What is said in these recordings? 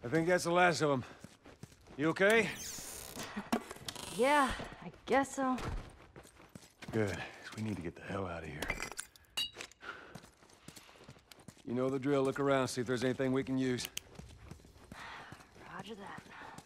I think that's the last of them. You okay? Yeah, I guess so. Good, 'cause we need to get the hell out of here. You know the drill. Look around, see if there's anything we can use. Roger that.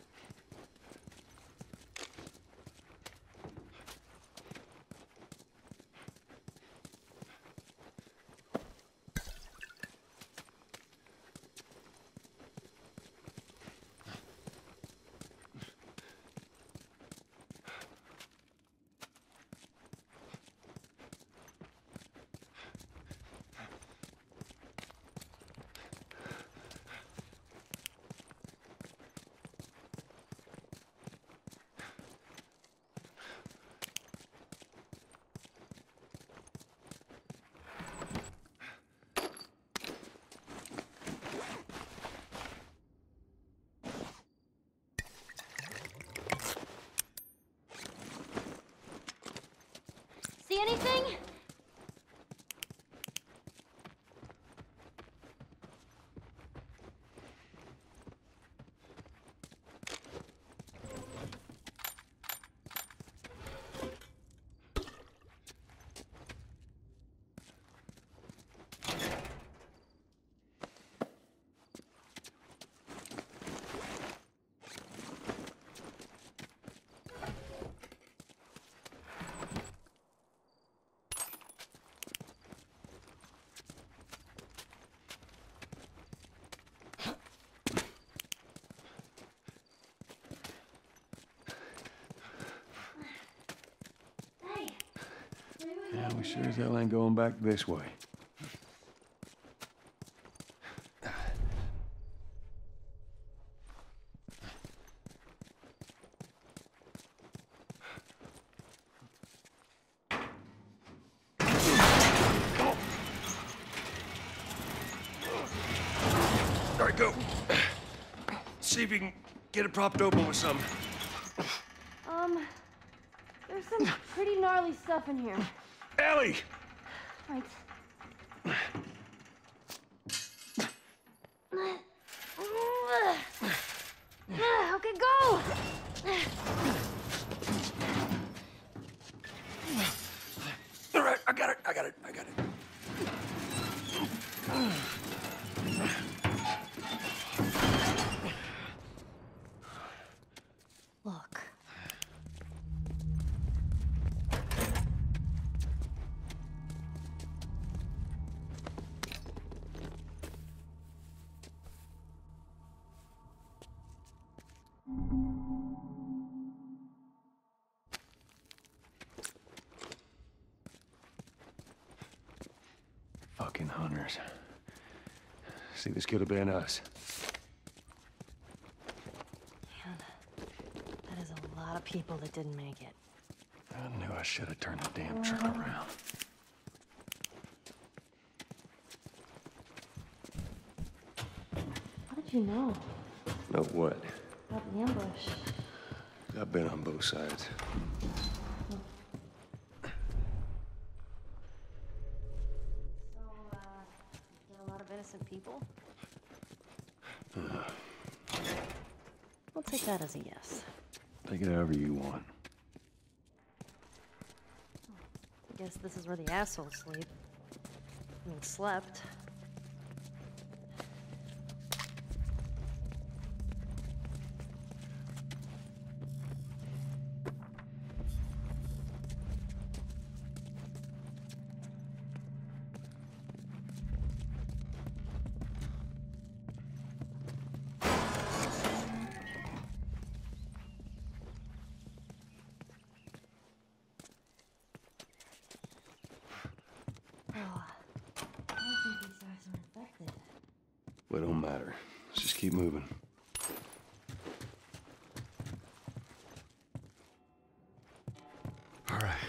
See anything? Yeah, we sure as hell ain't going back this way. All right, go. See if you can get it propped open with something. There's some pretty gnarly stuff in here. Ellie! Right. Okay, go! All right, I got it. Look. Fucking hunters. See, this could have been us. Man, that is a lot of people that didn't make it. I knew I should have turned the damn truck around. How did you know Know what? about the ambush? I've been on both sides. A lot of innocent people? I'll take that as a yes. Take it however you want. I guess this is where the assholes sleep. I mean, slept. Well, it don't matter. Let's just keep moving. All right.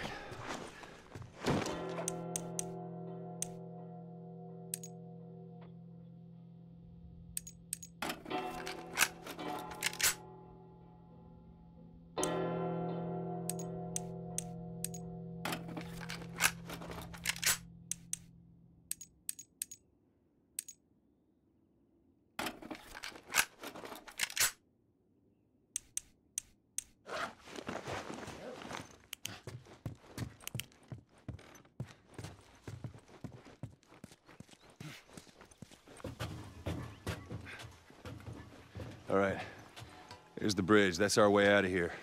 All right. Here's the bridge. That's our way out of here.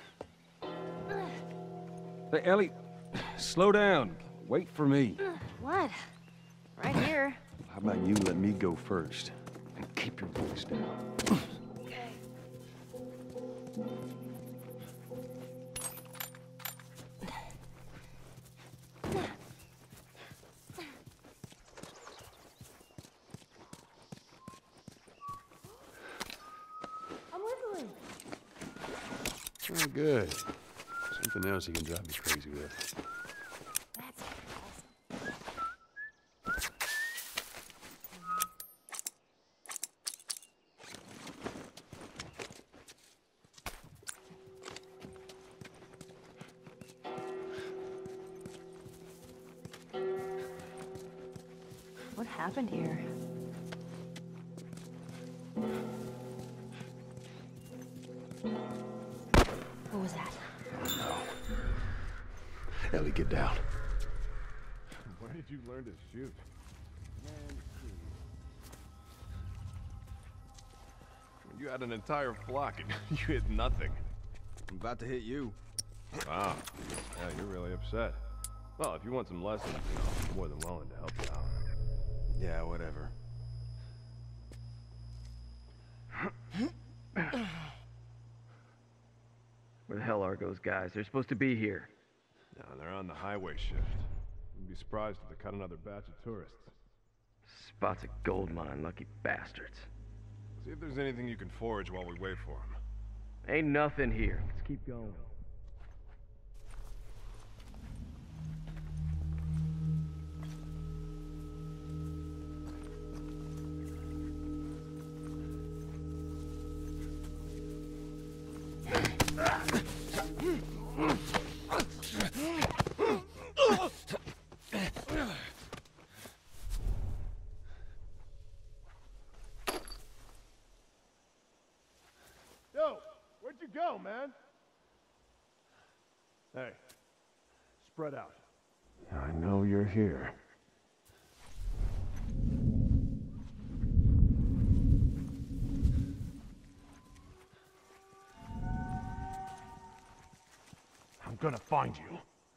Hey, Ellie, slow down. Wait for me. What? Right here. How about you let me go first? And keep your voice down. I'm whistling. Oh, good. Something else you can drive me crazy with. That's awesome. What happened here? What was that? Ellie, get down. Where did you learn to shoot? You had an entire flock and you hit nothing. I'm about to hit you. Wow. Yeah, you're really upset. Well, if you want some lessons, you know, I'm more than willing to help you out. Yeah, whatever. Where the hell are those guys? They're supposed to be here. No, they're on the highway shift. You'd be surprised if they cut another batch of tourists. Spot's a gold mine, lucky bastards. See if there's anything you can forage while we wait for them. Ain't nothing here. Let's keep going. Yo, where'd you go, man? Hey, spread out. I know you're here. I'm gonna find you.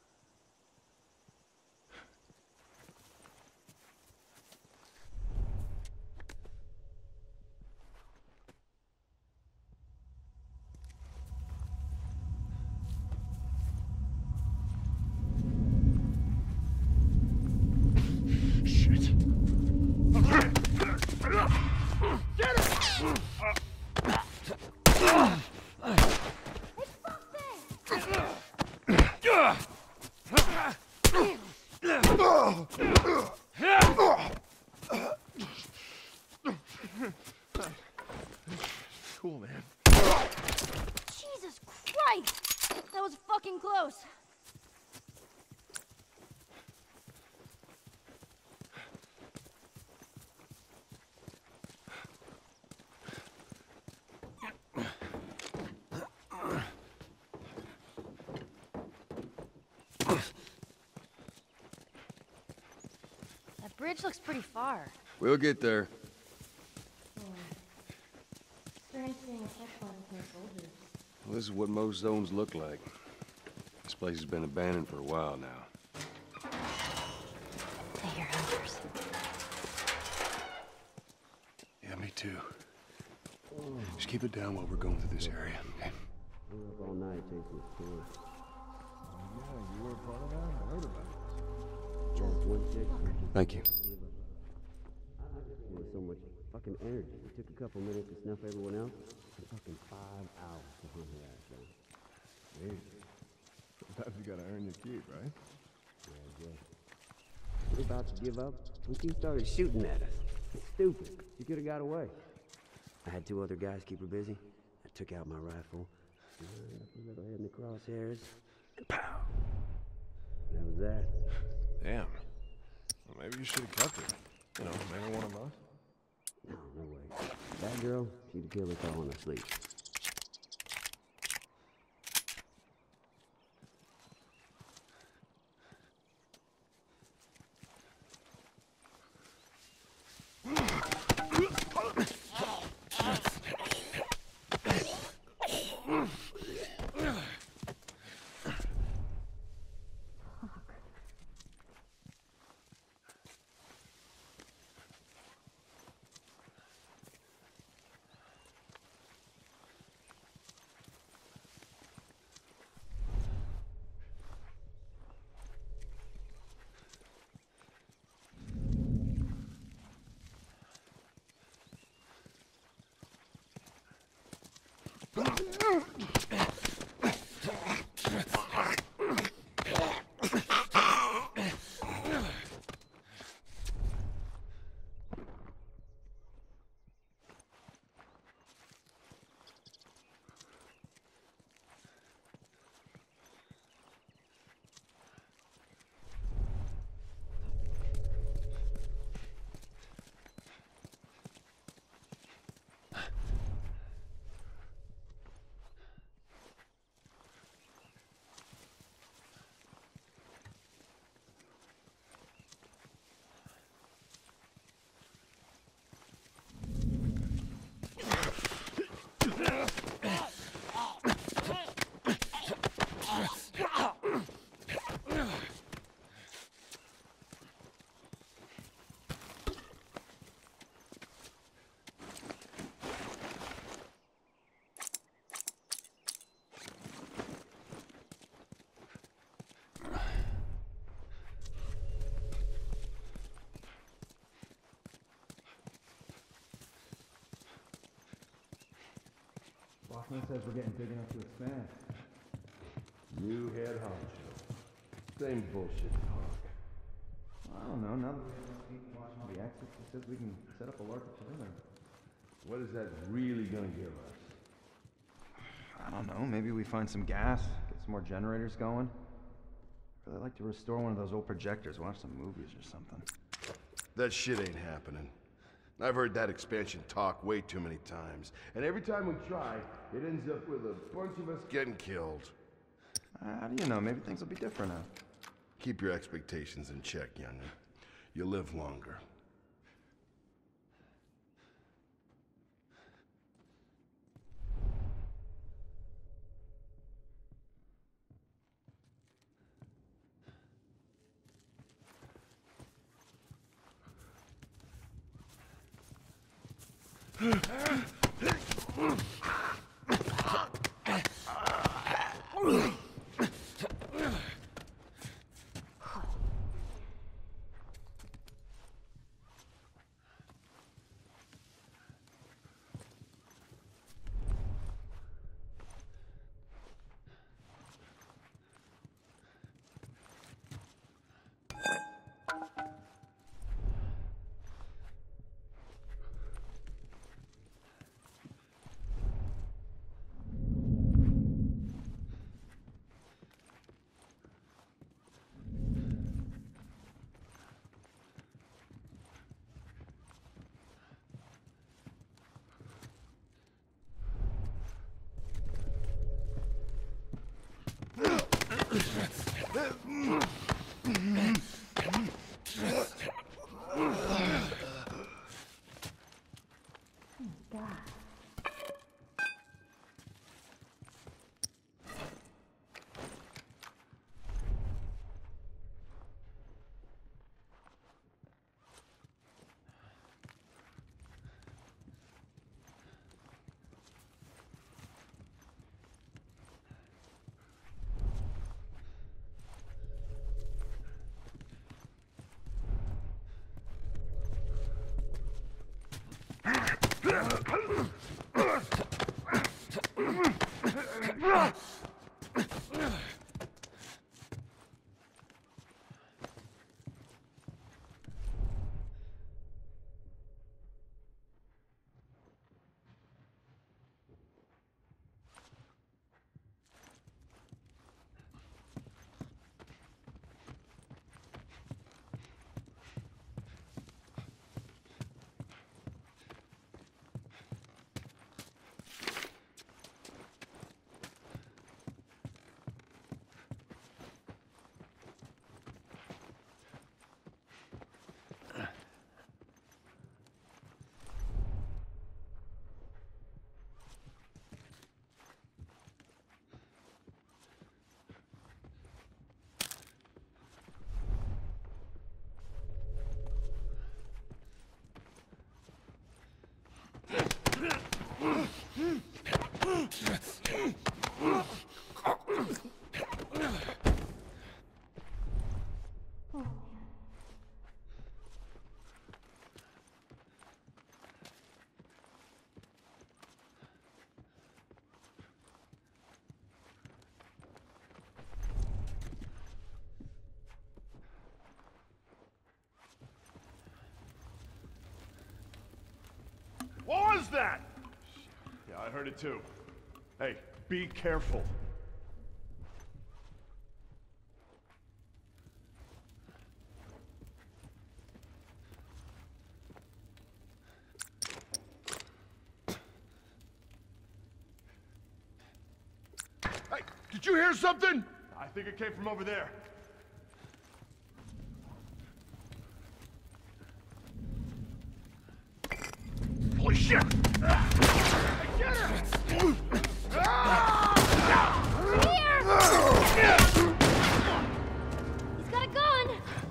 Cool, man. Jesus Christ! That was fucking close. That bridge looks pretty far. We'll get there. Well, this is what most zones look like. This place has been abandoned for a while now. I hear hunters. Yeah, me too. Just keep it down while we're going through this area, okay? We were up all night chasing this tour. Yeah, you were a part of that? I heard about it. Just one chick. Thank you. There was so much fucking energy. It took a couple minutes to snuff everyone else. And fucking 5 hours to hunt her ass down. Hey, sometimes you gotta earn your keep, right? Yeah. We were about to give up when she started shooting at us. It's stupid. She could have got away. I had 2 other guys keep her busy. I took out my rifle, lined up her little head in the crosshairs, and pow! That was that. Damn. Well, maybe you should have kept her. You know, maybe one of us. No way. That girl, she'd kill us all in her sleep. Bossman says we're getting big enough to expand. New head honcho. Same bullshit talk. I don't know, now that we have enough people watching all the exits, he says we can set up a larger perimeter. What is that really gonna give us? I don't know, maybe we find some gas, get some more generators going. I'd really like to restore one of those old projectors, watch some movies or something. That shit ain't happening. I've heard that expansion talk way too many times. And every time we try, it ends up with a bunch of us getting killed. How do you know? Maybe things will be different now. Keep your expectations in check, young'un. You live longer. that? Yeah, I heard it too. Hey, be careful. Hey, did you hear something? I think it came from over there. Holy shit! He's got a gun!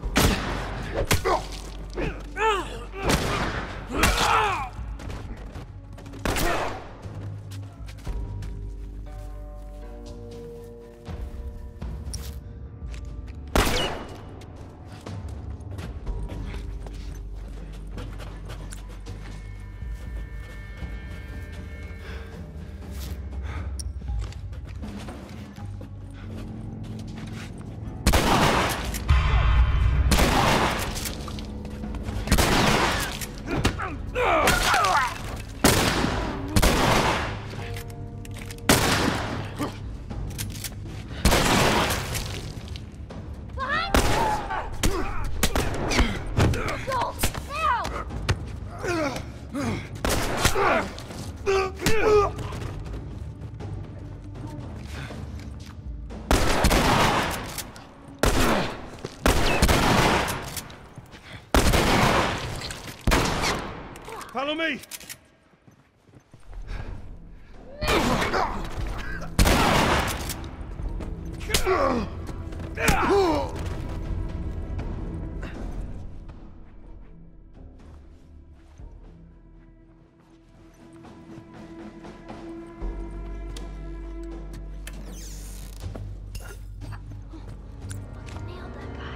Follow me! Nailed that guy.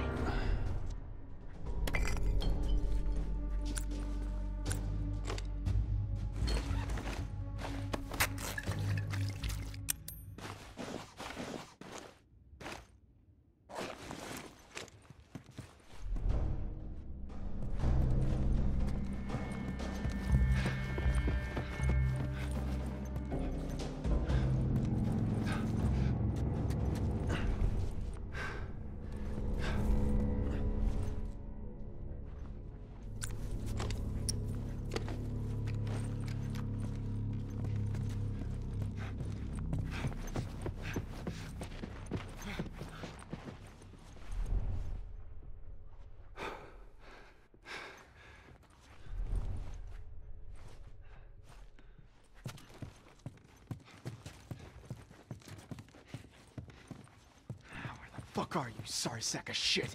Fuck are you, sorry sack of shit?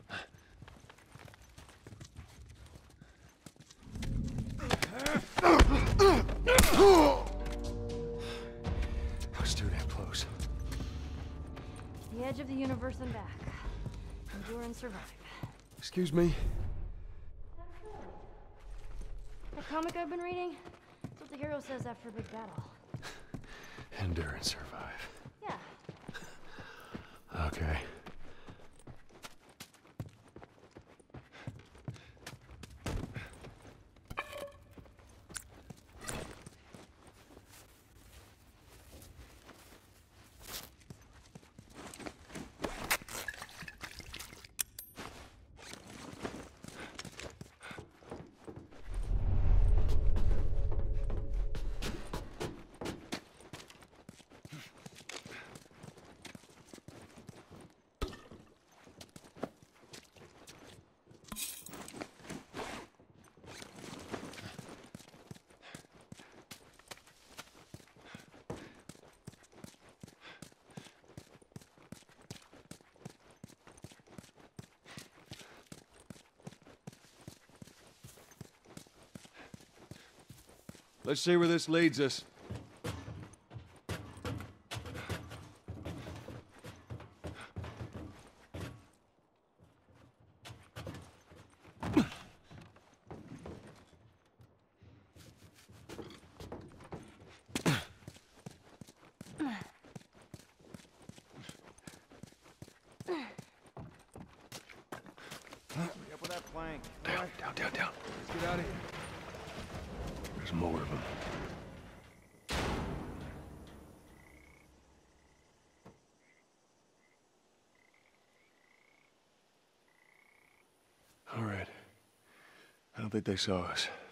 I was too damn close. The edge of the universe and back. Endure and survive. Excuse me? The comic I've been reading? That's what the hero says after a big battle. Endure and survive. Yeah. Okay. Let's see where this leads us. Hurry up with that plank. Down, down, down, down. Let's get out of here. There's more of them. All right. I don't think they saw us.